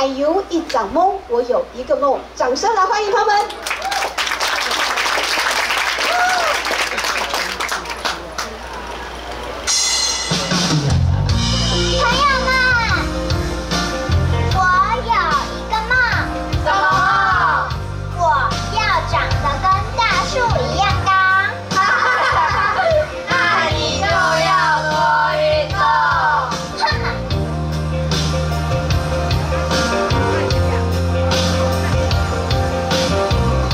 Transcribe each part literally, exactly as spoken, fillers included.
哎呦一场梦，我有一个梦，掌声来欢迎他们。 我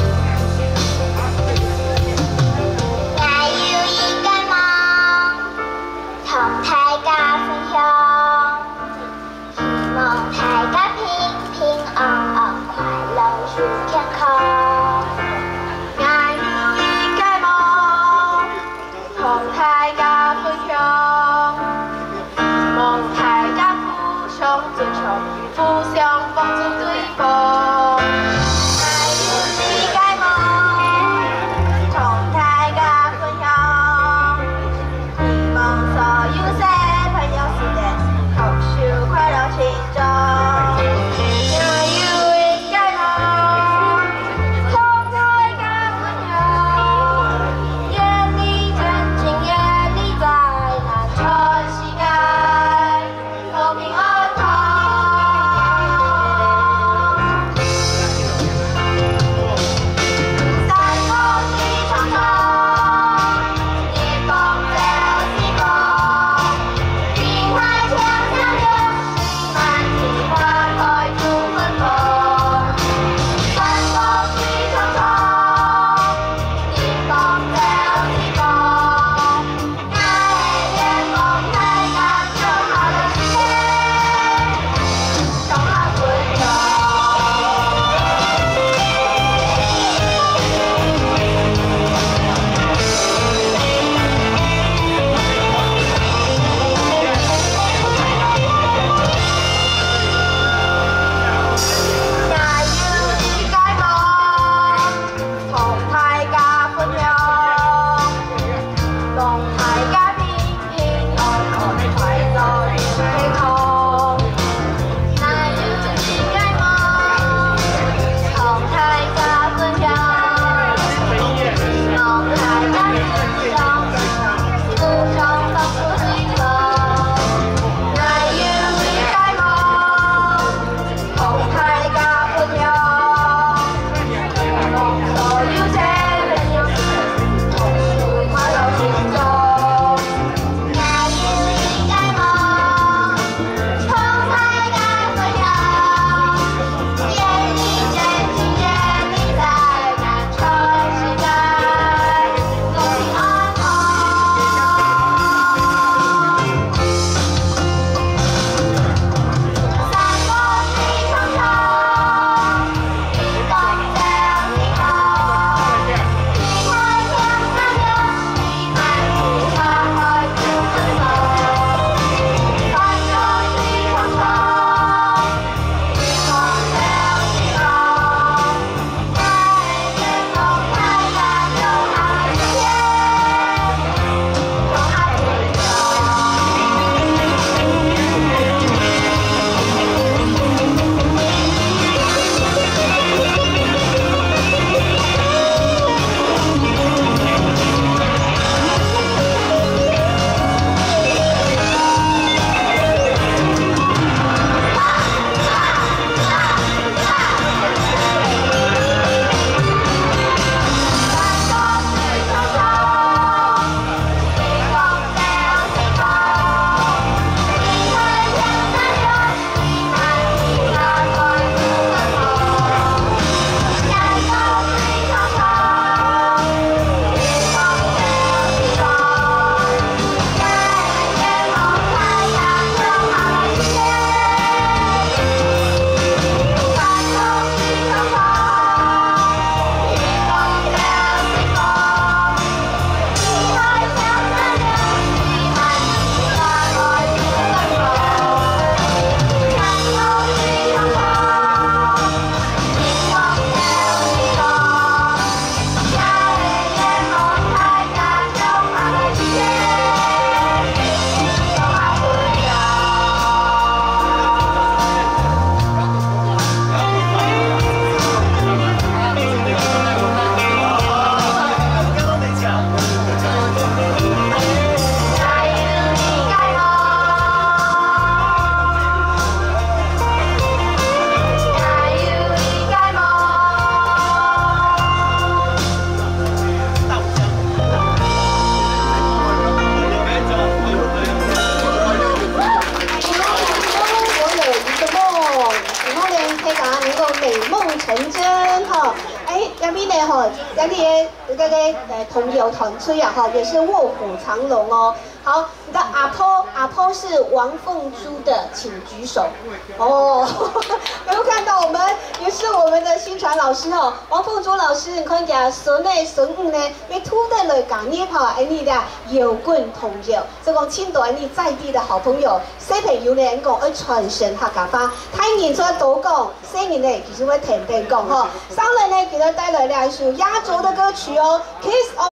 大家能够美梦成真哈。哎，下面呢哈，咱的这个呃同游团队啊哈，也是卧虎藏龙哦。好，你的阿婆阿婆是王凤珠的，请举手。哦，有没有看到我们也是我们的新传老师哦，王凤珠老师，你看见孙呢孙五呢，被突然来讲捏跑，哎你的有棍同游，这个青岛你在地的好朋友，小朋友呢讲要传承客家话，太年初都讲，新年呢其实会停定讲哈，上来呢给他带来了一首压轴的歌曲哦 ，Kiss。